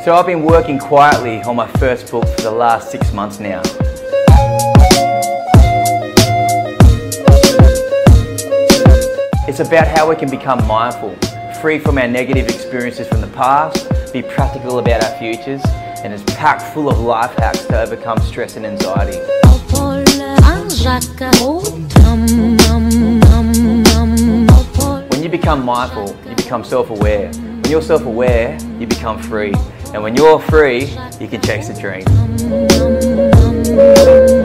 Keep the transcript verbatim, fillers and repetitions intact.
So I've been working quietly on my first book for the last six months now. It's about how we can become mindful, free from our negative experiences from the past, be practical about our futures, and it's packed full of life hacks to overcome stress and anxiety. When you become mindful, you become self-aware. When you're self-aware, you become free. And when you're free, you can chase a dream.